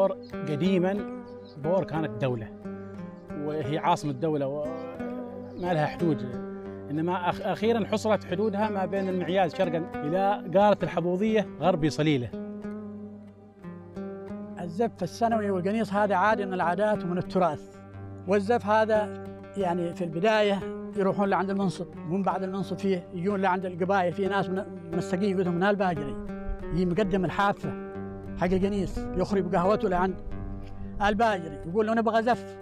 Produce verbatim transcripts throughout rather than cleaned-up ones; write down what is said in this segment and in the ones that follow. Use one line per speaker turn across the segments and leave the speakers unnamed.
بور قديما بور كانت دولة، وهي عاصمة دولة وما لها حدود، إنما أخيرا حصرت حدودها ما بين المعياز شرقا إلى قارة الحبوضية غربي صليلة.
الزف السنوي والقنيص هذا عادة من العادات ومن التراث، والزف هذا يعني في البداية يروحون لعند المنصب، ومن بعد المنصب فيه يجون لعند القبائل، في ناس من السقيم يقولون من هالباجري يجي مقدم الحافة حق القنيص يخرب قهوته لعند الباجري يقول له نبغى زف.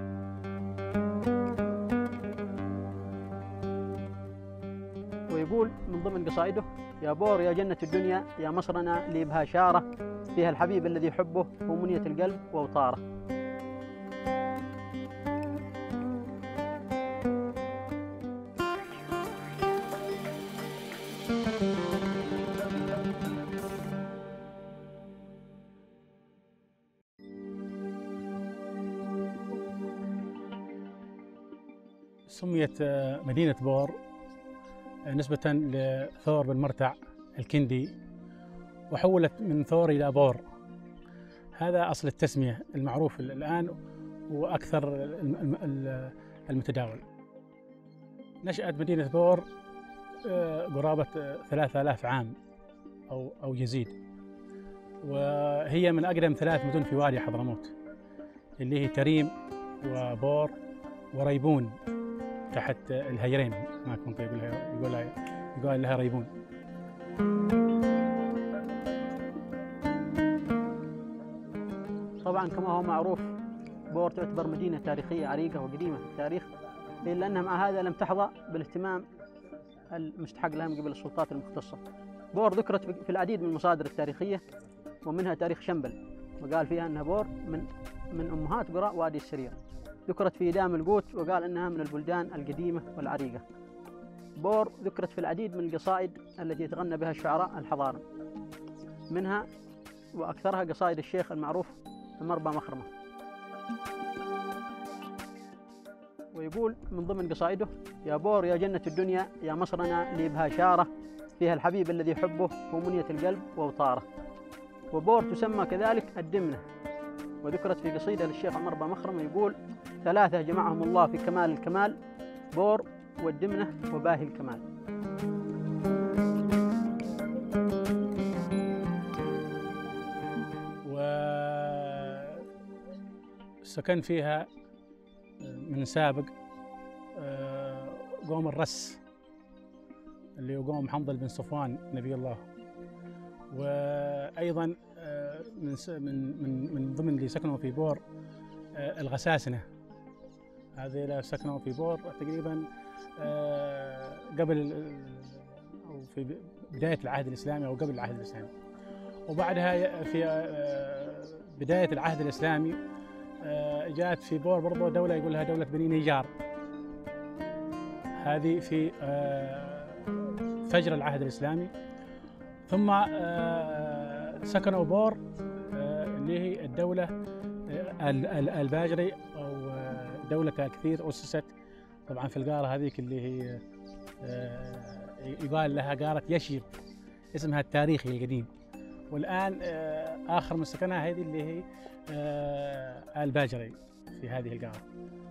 ويقول من ضمن قصائده: يا بور يا جنة الدنيا يا مصرنا لي بها شارة، فيها الحبيب الذي يحبه ومنية القلب وأوطاره.
سميت مدينة بور نسبة لثور بن مرتع الكندي، وحولت من ثور إلى بور. هذا أصل التسمية المعروف الآن وأكثر المتداول. نشأت مدينة بور قرابة ثلاثة آلاف عام أو أو يزيد، وهي من أقدم ثلاث مدن في وادي حضرموت اللي هي تريم وبور وريبون تحت الهيرين، ما كنت يقول يقول يقول لها ريبون.
طبعا كما هو معروف بور تعتبر مدينة تاريخية عريقة وقديمة في التاريخ، إلا أنها مع هذا لم تحظى بالاهتمام المستحق لها من قبل السلطات المختصة. بور ذكرت في العديد من المصادر التاريخية، ومنها تاريخ شنبل، وقال فيها أنها بور من من أمهات قرى وادي السرير. ذكرت في دام القوت وقال أنها من البلدان القديمة والعريقة. بور ذكرت في العديد من القصائد التي يتغنى بها الشعراء الحضارة، منها وأكثرها قصائد الشيخ المعروف المربى مخرمة. ويقول من ضمن قصائده: يا بور يا جنة الدنيا يا مصرنا لي بها شارة، فيها الحبيب الذي يحبه ومنية القلب وأوطاره. وبور تسمى كذلك الدمنة، وذكرت في قصيدة للشيخ المربى مخرمة يقول: ثلاثة جمعهم الله في كمال الكمال، بور والدمنة وباهي الكمال.
وسكن فيها من سابق قوم الرس اللي هو قوم حنظل بن صفوان نبي الله، وأيضا من من من ضمن اللي سكنوا في بور الغساسنة. هذه سكنوا في بور تقريبا قبل أو في بداية العهد الإسلامي أو قبل العهد الإسلامي، وبعدها في بداية العهد الإسلامي جاءت في بور برضو دولة يقول لها دولة بني نيجار. هذه في فجر العهد الإسلامي. ثم سكنوا بور اللي هي الدولة الباجري أو دولة كثير أسست طبعا في القارة هذيك اللي هي يقال لها قارة يشيب، اسمها التاريخي القديم. والآن آخر من سكنها هذه اللي هي الباجري في هذه القارة،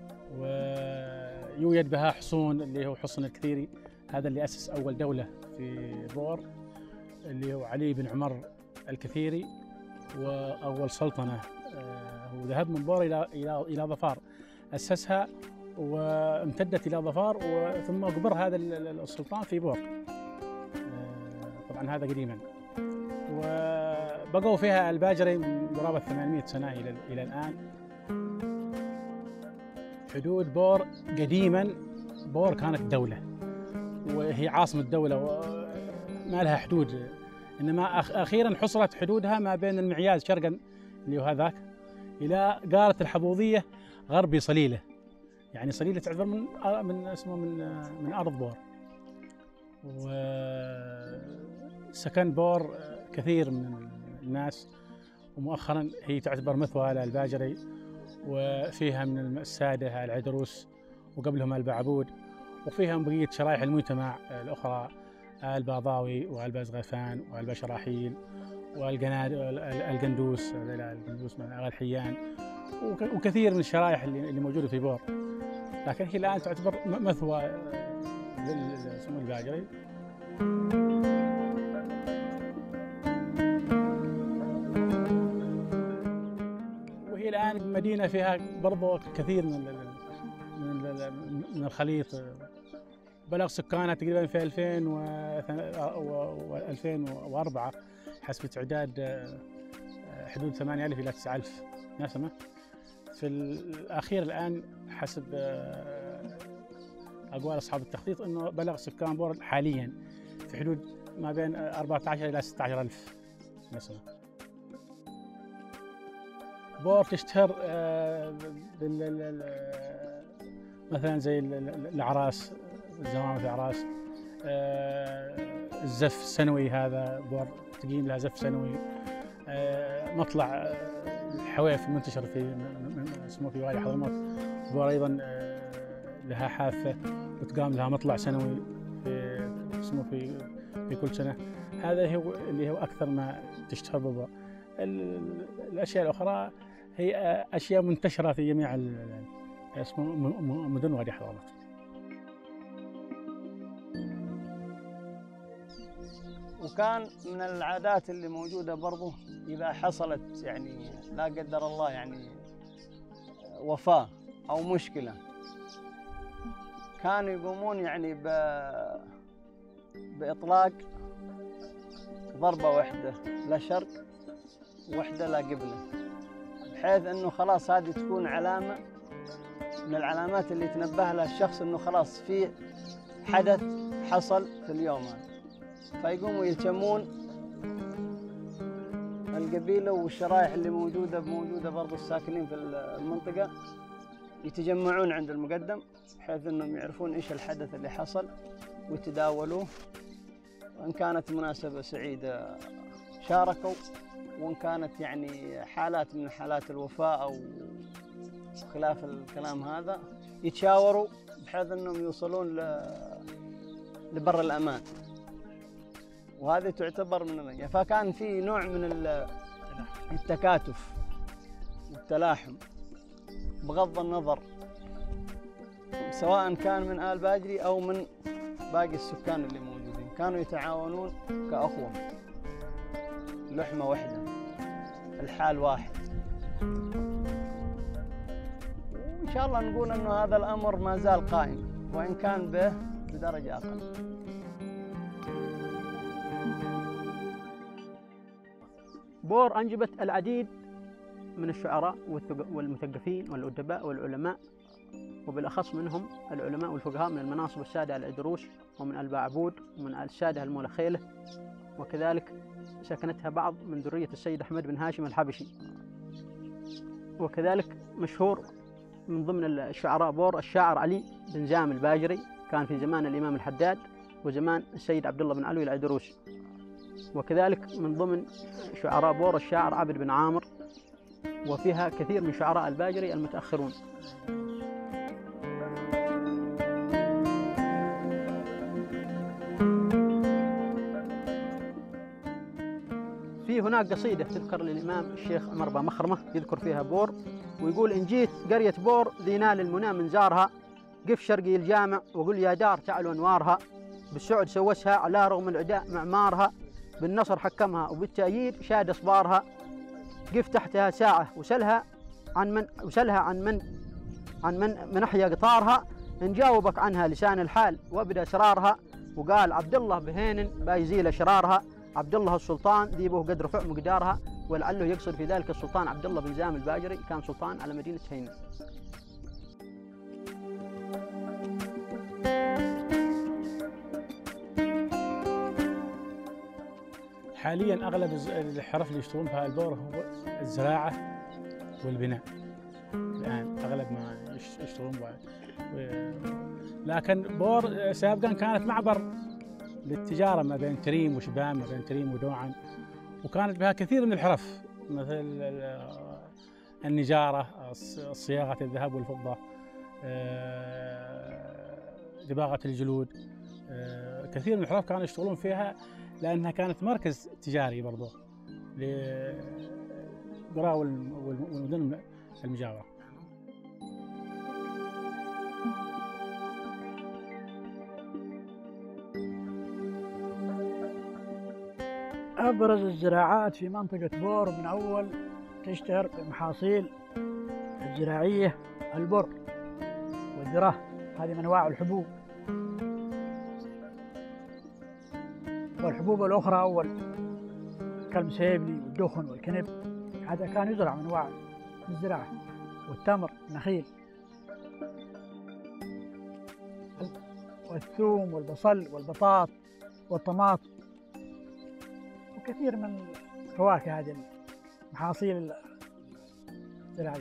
ويوجد بها حصون اللي هو حصن الكثيري، هذا اللي أسس أول دولة في بور اللي هو علي بن عمر الكثيري، وأول سلطنة هو ذهب من بور إلى إلى إلى ظفار، أسسها وامتدت إلى ظفار، ثم قبر هذا السلطان في بور. طبعا هذا قديما، وبقوا فيها الباجري من قرابة ثمانمئة سنة إلى إلى الآن. حدود بور قديما بور كانت دولة، وهي عاصمة دولة وما لها حدود، إنما أخيرا حصرت حدودها ما بين المعياز شرقا اللي هو هذاك إلى قارة الحبوضية غربي صليلة. يعني صليلة تعتبر من من اسمه من من أرض بور. وسكن بور كثير من الناس، ومؤخرا هي تعتبر مثوى للباجري، وفيها من السادة العدروس وقبلهم البعبود، وفيها بقية شرائح المجتمع الأخرى الباضاوي والبازغفان والبشراحيل والقندوس، القندوس من الحيان، وكثير من الشرائح اللي موجوده في بور، لكن هي الان تعتبر مثوى للسمو الباجري. وهي الان مدينه فيها برضو كثير من من الخليط، بلغ سكانها تقريبا في ألفين وأربعة حسب تعداد حدود ثمانية آلاف الى تسعة آلاف نسمه. في الاخير الان حسب اقوال اصحاب التخطيط انه بلغ سكان بور حاليا في حدود ما بين أربعة عشر الى ستة عشر ألف نسمه. بور تشتهر مثلا زي الاعراس، زمامة الاعراس، الزف السنوي، هذا بور تقيم لها زف سنوي، مطلع الحويف المنتشر في اسمه في وادي حضرموت. بور ايضا لها حافه وتقام لها مطلع سنوي في اسمه في في كل سنه. هذا هو اللي هو اكثر ما تشتهر ببور. الاشياء الاخرى هي اشياء منتشره في جميع اسمه مدن وادي حضرموت.
وكان من العادات اللي موجودة برضو إذا حصلت يعني لا قدر الله يعني وفاة أو مشكلة، كانوا يقومون يعني ب... بإطلاق ضربة واحدة لا شرق وواحدة لا قبلة، بحيث أنه خلاص هذه تكون علامة من العلامات اللي يتنبه لها الشخص أنه خلاص في حدث حصل في اليوم هذا. فيقوموا يلتمون القبيلة والشرائح اللي موجودة موجودة برضو الساكنين في المنطقة، يتجمعون عند المقدم بحيث أنهم يعرفون إيش الحدث اللي حصل ويتداولوه، وإن كانت مناسبة سعيدة شاركوا، وإن كانت يعني حالات من حالات الوفاة أو خلاف الكلام هذا يتشاوروا بحيث أنهم يوصلون لبر الأمان. وهذه تعتبر من، فكان في نوع من التكاتف والتلاحم بغض النظر سواء كان من آل باجري أو من باقي السكان اللي موجودين، كانوا يتعاونون كأخوة، لحمة واحدة، الحال واحد. وإن شاء الله نقول أنه هذا الأمر ما زال قائم، وإن كان به بدرجة أقل.
بور أنجبت العديد من الشعراء والمثقفين والأدباء والعلماء، وبالأخص منهم العلماء والفقهاء من المناصب السادة آل عيدروس ومن آل باعبود ومن آل السادة المولى خيله، وكذلك سكنتها بعض من ذرية السيد أحمد بن هاشم الحبشي. وكذلك مشهور من ضمن الشعراء بور الشاعر علي بن زام الباجري، كان في زمان الإمام الحداد وزمان السيد عبد الله بن علوي العيدروسي. وكذلك من ضمن شعراء بور الشاعر عبد بن عامر، وفيها كثير من شعراء الباجري المتأخرون. في هناك قصيدة تذكر للإمام الشيخ عمر بن مخرمة يذكر فيها بور، ويقول: إن جيت قرية بور ذي نال المنى من زارها، قف شرقي الجامع وقل يا دار تعلو أنوارها، بالسعد سوسها على رغم العداء معمارها، بالنصر حكمها وبالتأييد شاد أصبارها، قف تحتها ساعة وسلها عن من وسلها عن من عن من من أحيا قطارها، إن جاوبك عنها لسان الحال وابدا أسرارها، وقال عبد الله بهين بايزيل أشرارها، عبد الله السلطان ذيبه قد رفع مقدارها. ولعله يقصد في ذلك السلطان عبد الله بن زام الباجري، كان سلطان على مدينة هينة.
حاليا اغلب الحرف اللي يشتغلون في البور هو الزراعه والبناء، الان اغلب ما يشتغلون بها. لكن بور سابقا كانت معبر للتجاره ما بين تريم وشبام، ما بين تريم ودوعن، وكانت بها كثير من الحرف مثل النجاره، صياغه الذهب والفضه، دباغه الجلود، كثير من الحرف كانوا يشتغلون فيها لأنها كانت مركز تجاري برضو. للقرى والمدن المجاورة.
أبرز الزراعات في منطقة بور من أول تشتهر بالمحاصيل الزراعية البر والذرة، هذه من أنواع الحبوب. والحبوب الأخرى أول كالمسيبلي والدخن والكنب، هذا كان يزرع من أنواع الزراعة، والتمر، النخيل، والثوم والبصل والبطاط والطماط، وكثير من فواكه هذه المحاصيل الزراعية.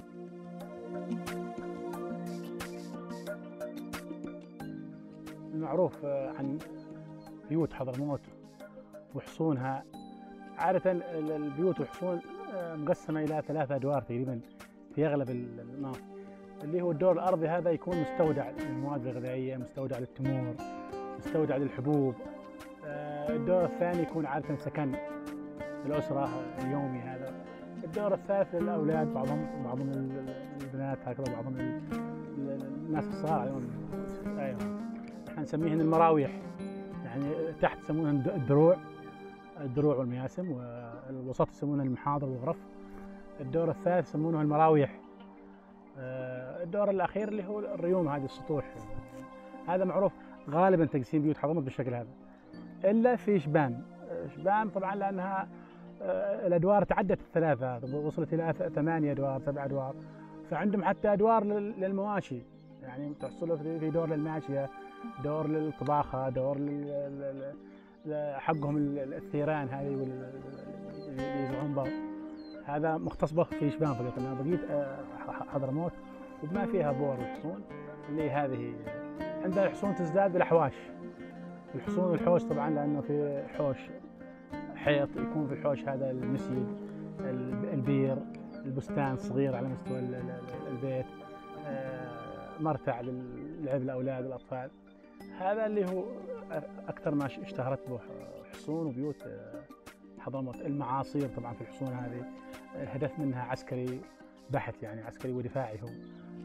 المعروف عن بيوت حضرموت وحصونها، عادة البيوت والحصون مقسمة إلى ثلاثة أدوار تقريبا في أغلب المناطق، اللي هو الدور الأرضي هذا يكون مستودع للمواد الغذائية، مستودع للتمور، مستودع للحبوب. الدور الثاني يكون عادة سكن الأسرة اليومي هذا. الدور الثالث للأولاد، بعضهم بعضهم البنات هكذا، بعضهم الناس الصغار. أيوة، احنا نسميهن المراويح، يعني تحت يسمونهن الدروع الدروع والمياسم، والوسط يسمونها المحاضر والغرف. الدور الثالث يسمونه المراويح. الدور الأخير اللي هو الريوم، هذه السطوح. هذا معروف غالبا تقسيم بيوت حضرموت بالشكل هذا، إلا في شبان. شبان طبعا لأنها الأدوار تعدت الثلاثة، وصلت إلى ثمانية أدوار سبع أدوار، فعندهم حتى أدوار للمواشي، يعني تحصل في دور للماشية، دور للطباخة، دور حقهم الثيران هذه اللي يزرعون بر. هذا مختص به في شبان فقط. أنا بقيت حضرموت وبما فيها بور والحصون، اللي هذه عندها الحصون تزداد بالأحواش. الحصون والحوش طبعا لأنه في حوش حيط، يكون في الحوش هذا المسجد، البير، البستان الصغير على مستوى البيت، مرتع للعب الأولاد والأطفال. هذا اللي هو أكثر ما اشتهرت به حصون وبيوت حضرموت. المعاصير طبعا في الحصون هذه الهدف منها عسكري بحت، يعني عسكري ودفاعي هو.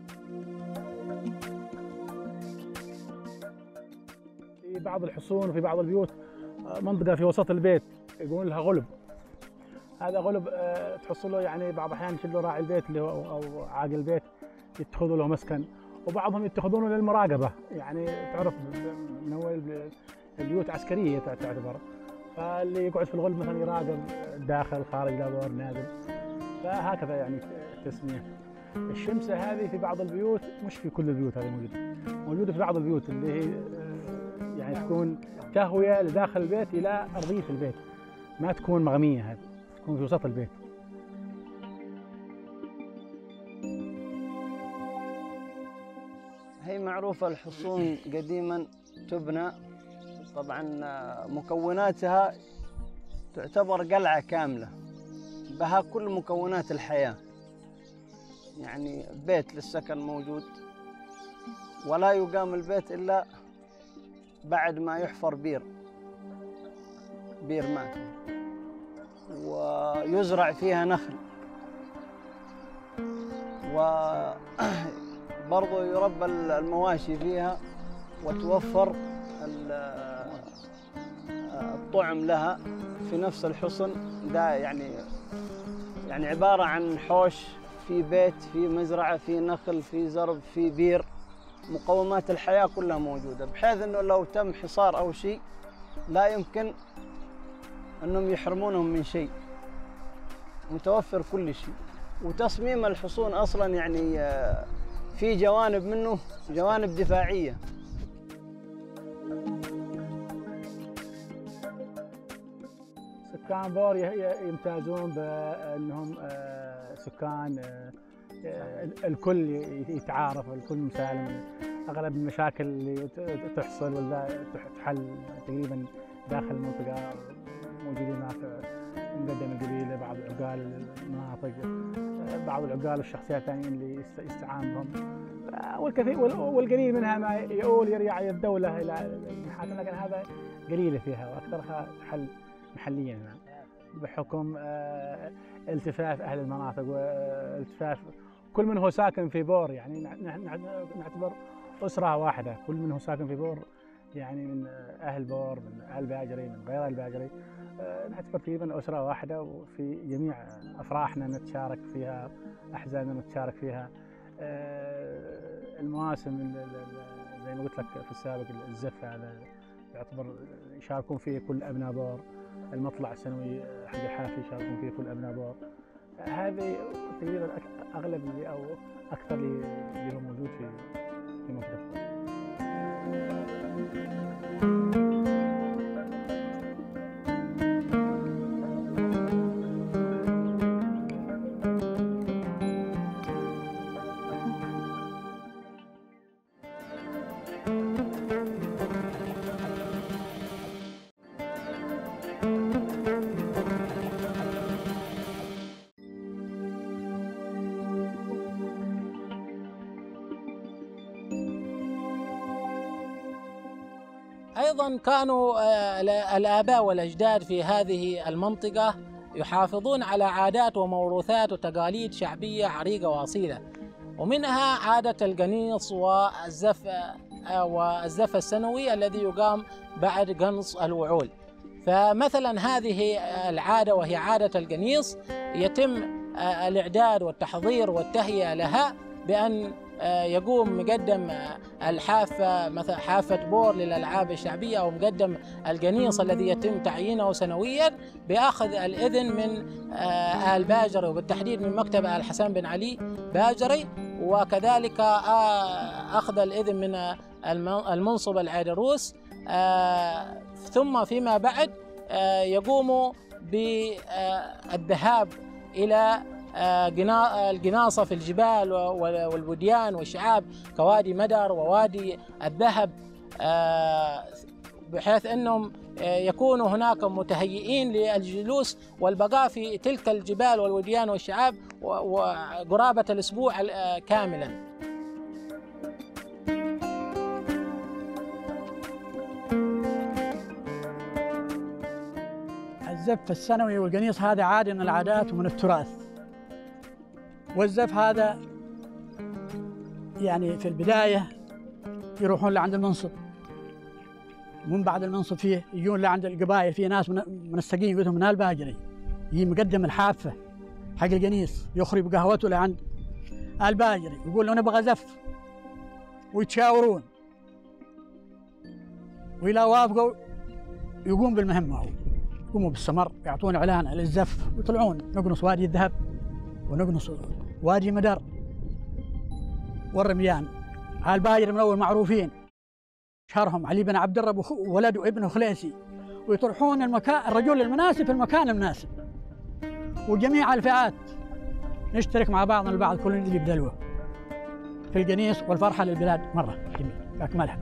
في بعض الحصون وفي بعض البيوت منطقة في وسط البيت يقولون لها غلب. هذا غلب تحصله يعني بعض الأحيان يشيلوا راعي البيت اللي هو أو عاقل البيت، يتخذوا له مسكن، وبعضهم يتخذونه للمراقبة، يعني تعرف من أول البيوت عسكرية تعتبر، فاللي يقعد في الغلب مثلا يراقب داخل خارج لابور نازل، فهكذا يعني التسمية. الشمسة هذه في بعض البيوت، مش في كل البيوت هذه موجودة، موجودة في بعض البيوت اللي هي يعني تكون تهوية لداخل البيت إلى أرضية البيت، ما تكون مغمية، هذه تكون في وسط البيت.
هي معروفة الحصون قديما تبنى، طبعا مكوناتها تعتبر قلعة كاملة بها كل مكونات الحياة، يعني بيت للسكن موجود، ولا يقام البيت إلا بعد ما يحفر بير بير ماء، ويزرع فيها نخل، وبرضه يربى المواشي فيها، وتوفر الطعم لها في نفس الحصن ده. يعني يعني عبارة عن حوش في بيت، في مزرعة، في نخل، في زرب، في بير، مقومات الحياة كلها موجودة، بحيث أنه لو تم حصار أو شيء لا يمكن أنهم يحرمونهم من شيء، متوفر كل شيء. وتصميم الحصون أصلاً يعني في جوانب منه جوانب دفاعية.
سكان بور يمتازون بأنهم سكان الكل يتعارف، الكل مسالم. أغلب المشاكل اللي تحصل ولا تحل تقريبا داخل المنطقة موجودين هناك، مقدم القبيلة، بعض العقال المناطق، بعض العقال والشخصيات الثانيين اللي يستعان بهم، والكثير والقليل منها ما يؤول يرجع الدولة إلى المحاكم، لكن هذا قليلة فيها وأكثرها تحل محليا. بحكم التفاف أهل المناطق والتفاف كل من هو ساكن في بور، يعني نعتبر أسرة واحدة، كل من هو ساكن في بور يعني من أهل بور، من أهل باجري، من غير أهل باجري، نعتبر تقريبا أسرة واحدة، وفي جميع أفراحنا نتشارك فيها، أحزاننا نتشارك فيها. المواسم زي ما قلت لك في السابق، الزف هذا يعتبر يشاركون فيه كل أبناء بور، المطلع السنوي حق الحافي يشاركون فيه كل أبناء بور. هذه تقريبا أغلب اللي أو أكثر اللي هو موجود في في منطقة بور.
أيضا كانوا الآباء والأجداد في هذه المنطقة يحافظون على عادات وموروثات وتقاليد شعبية عريقة وأصيلة، ومنها عادة القنيص والزف والزف السنوي الذي يقام بعد قنص الوعول. فمثلا هذه العادة وهي عادة القنيص يتم الإعداد والتحضير والتهيئة لها بأن يقوم مقدم الحافة مثل حافة بور للألعاب الشعبية أو مقدم القنيص الذي يتم تعيينه سنويا بأخذ الإذن من آل باجري، وبالتحديد من مكتب آل حسن بن علي باجري، وكذلك أخذ الإذن من المنصب العيدروس. ثم فيما بعد يقوم بالذهاب إلى القناصة في الجبال والوديان والشعاب كوادي مدر ووادي الذهب، بحيث أنهم يكونوا هناك متهيئين للجلوس والبقاء في تلك الجبال والوديان والشعاب وقرابة الأسبوع كاملا.
الزف السنوي والقنيص هذا عادة من العادات ومن التراث. والزف هذا يعني في البداية يروحون لعند المنصب، ومن بعد المنصب فيه يجون لعند القبائل، في ناس من السقيم قلتهم من الباجري يجي مقدم الحافة حق القنيص يخرج بقهوته لعند الباجري يقول له نبغى زف، ويتشاورون وإذا وافقوا يقوم بالمهمة، هو يقوموا بالسمر يعطون إعلان للزف ويطلعون نقنص وادي الذهب ونقنص وادي مدر والرميان. الباجر من أول معروفين شهرهم علي بن عبد الرب وولده ابنه خليسي، ويطرحون المكان الرجل المناسب في المكان المناسب، وجميع الفئات نشترك مع بعضنا البعض، كل يجي بدلوه في القنيص والفرحة للبلاد مرة جميل بأكملها.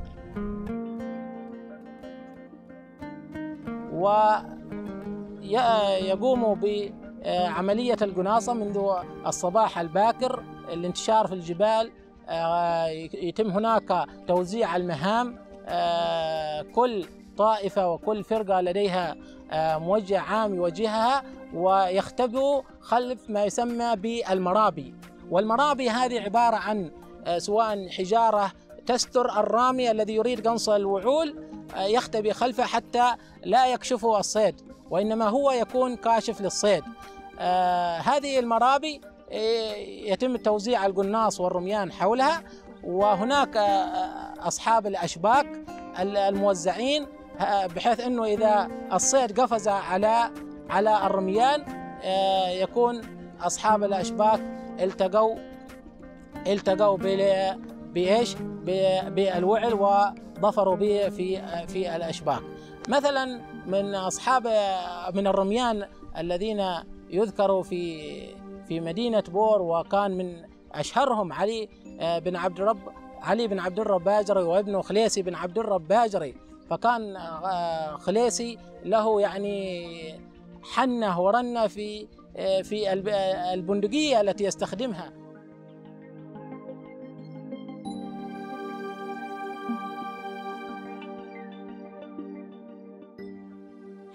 ويقوموا بعملية القناصة منذ الصباح الباكر، الانتشار في الجبال، يتم هناك توزيع المهام، كل طائفة وكل فرقة لديها موجه عام يوجهها، ويختبئوا خلف ما يسمى بالمرابي. والمرابي هذه عبارة عن سواء حجارة تستر الرامي الذي يريد قنص الوعول، يختبئ خلفه حتى لا يكشفه الصيد، وإنما هو يكون كاشف للصيد. هذه المرابي يتم توزيع القناص والرميان حولها، وهناك أصحاب الأشباك الموزعين، بحيث أنه إذا الصيد قفز على على الرميان يكون أصحاب الأشباك التقوا التقوا بإيش؟ بالوعل وظفروا به في في الأشباك. مثلا من أصحاب من الرميان الذين يذكروا في في مدينة بور، وكان من أشهرهم علي بن عبد الرب علي بن عبد الرب باجري وابنه خليسي بن عبد الرب باجري. فكان خليسي له يعني حنة ورنة في في البندقية التي يستخدمها.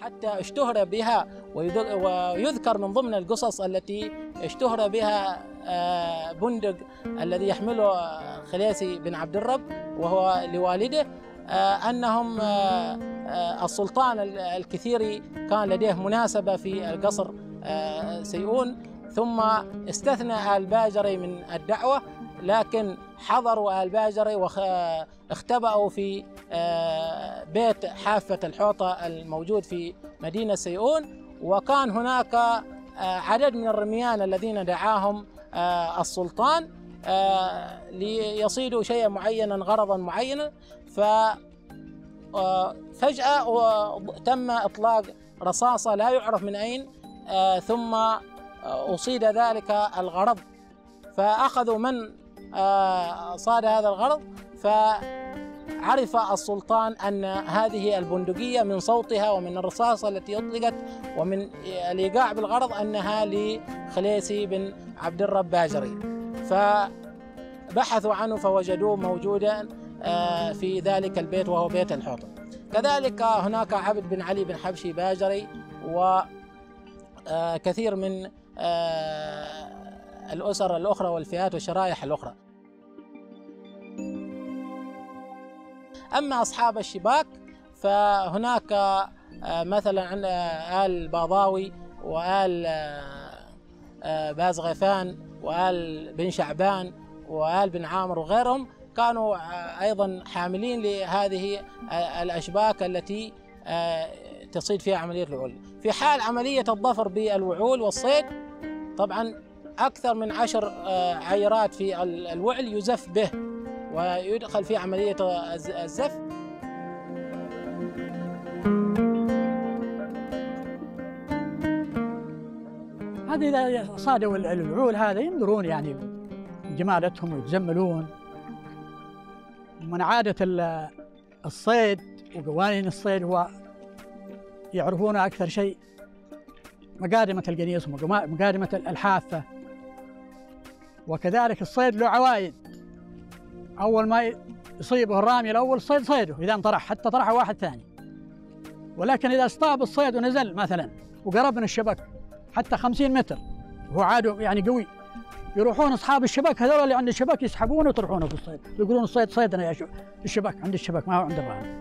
حتى اشتهر بها، ويذكر من ضمن القصص التي اشتهر بها بندق الذي يحمله خليسي بن عبد الرب وهو لوالده، أنهم السلطان الكثيري كان لديه مناسبة في القصر سيئون، ثم استثنى آل باجري من الدعوة، لكن حضروا آل باجري واختبأوا في بيت حافة الحوطة الموجود في مدينة سيئون، وكان هناك عدد من الرميان الذين دعاهم السلطان ليصيدوا شيئا معينا غرضا معينا. ففجأة تم إطلاق رصاصة لا يعرف من أين، ثم أصيد ذلك الغرض، فأخذوا من صاد هذا الغرض، فعرف السلطان أن هذه البندقية من صوتها ومن الرصاصة التي أطلقت ومن الإيقاع بالغرض أنها لخليسي بن عبد الرب باجري، فبحثوا عنه فوجدوه موجودا في ذلك البيت وهو بيت الحوطة. كذلك هناك عبد بن علي بن حبشي باجري وكثير من الأسر الأخرى والفئات والشرائح الأخرى. أما أصحاب الشباك فهناك مثلا عند آل باضاوي وآل بازغفان وآل بن شعبان وآل بن عامر وغيرهم، كانوا أيضا حاملين لهذه الأشباك التي تصيد فيها عملية الوعول. في حال عملية الظفر بالوعول والصيد، طبعا أكثر من عشر عيرات في الوعل يزف به ويدخل في عملية الزف.
هذه إذا صادوا الوعول هذا ينظرون يعني جمالتهم ويتزملون. من عادة الصيد وقوانين الصيد هو يعرفون أكثر شيء مقادمة القنيص ومقادمة الحافة، وكذلك الصيد له عوايد. أول ما يصيبه الرامي الأول صيد صيده إذا انطرح، حتى طرحه واحد ثاني. ولكن إذا اصطاب الصيد ونزل مثلا وقرب من الشبك حتى خمسين متر وهو عاده يعني قوي، يروحون أصحاب الشبك هذول اللي عند الشبك يسحبونه ويطرحونه في الصيد، يقولون الصيد صيدنا يا الشبك، عند الشبك ما هو عند الرامي.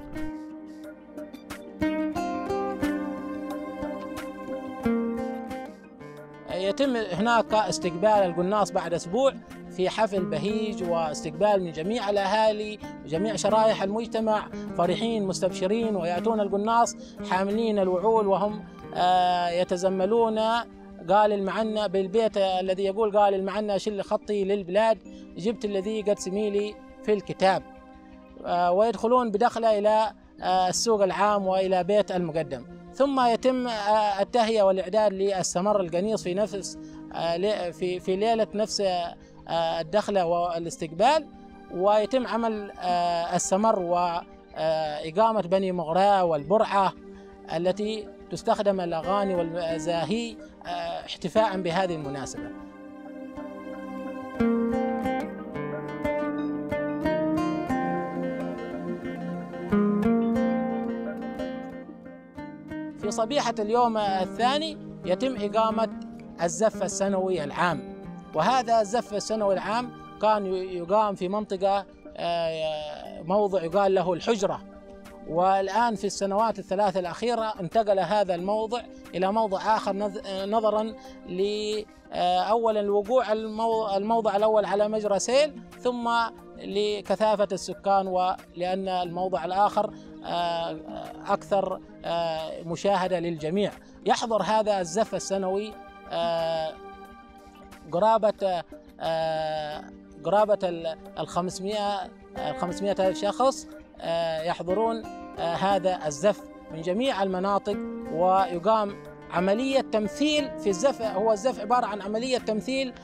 يتم هناك استقبال القناص بعد أسبوع في حفل بهيج، واستقبال من جميع الأهالي وجميع شرائح المجتمع فرحين مستبشرين، ويأتون القناص حاملين الوعول وهم يتزملون قال المعنى بالبيت الذي يقول قال المعنى شل خطي للبلاد، جبت الذي قد سميلي في الكتاب، ويدخلون بدخله إلى السوق العام وإلى بيت المقدم. ثم يتم التهيئة والإعداد للسمر القنيص في نفس في في ليلة نفس الدخلة والاستقبال، ويتم عمل السمر وإقامة بني مغراء والبرعة التي تستخدم الأغاني والزاهي احتفاء بهذه المناسبة. في صبيحة اليوم الثاني يتم إقامة الزف السنوي العام، وهذا الزف السنوي العام كان يقام في منطقة موضع يقال له الحجرة، والآن في السنوات الثلاث الأخيرة انتقل هذا الموضع إلى موضع آخر نظرا لأولا الوقوع الموضع الأول على مجرى سيل، ثم لكثافة السكان، ولأن الموضع الآخر أكثر مشاهدة للجميع. يحضر هذا الزف السنوي قرابة قرابة الخمسمائة الخمسمائة ألف شخص يحضرون هذا الزف من جميع المناطق، ويقام عملية تمثيل في الزف. هو الزف عبارة عن عملية تمثيل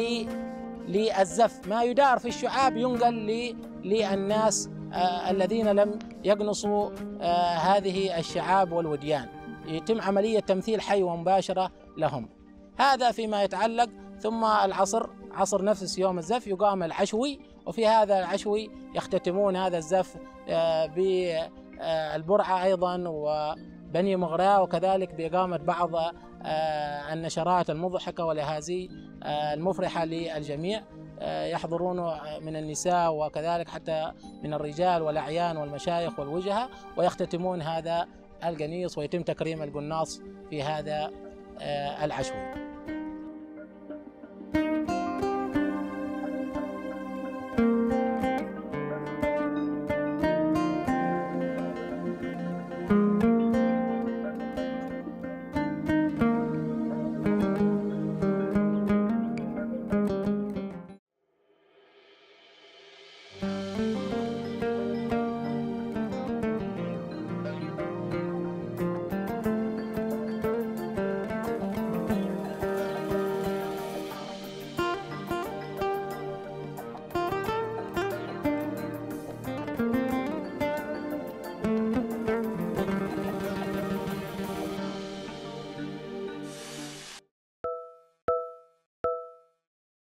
للزف، ما يدار في الشعاب ينقل للناس الذين لم يقنصوا هذه الشعاب والوديان، يتم عملية تمثيل حي ومباشرة لهم. هذا فيما يتعلق. ثم العصر عصر نفس يوم الزف يقام العشوي، وفي هذا العشوي يختتمون هذا الزف بالبرعة أيضا بني مغراء، وكذلك بإقامة بعض النشرات المضحكة والهزي المفرحة للجميع، يحضرون من النساء وكذلك حتى من الرجال والأعيان والمشايخ والوجهاء، ويختتمون هذا القنيص ويتم تكريم القناص في هذا العشوة.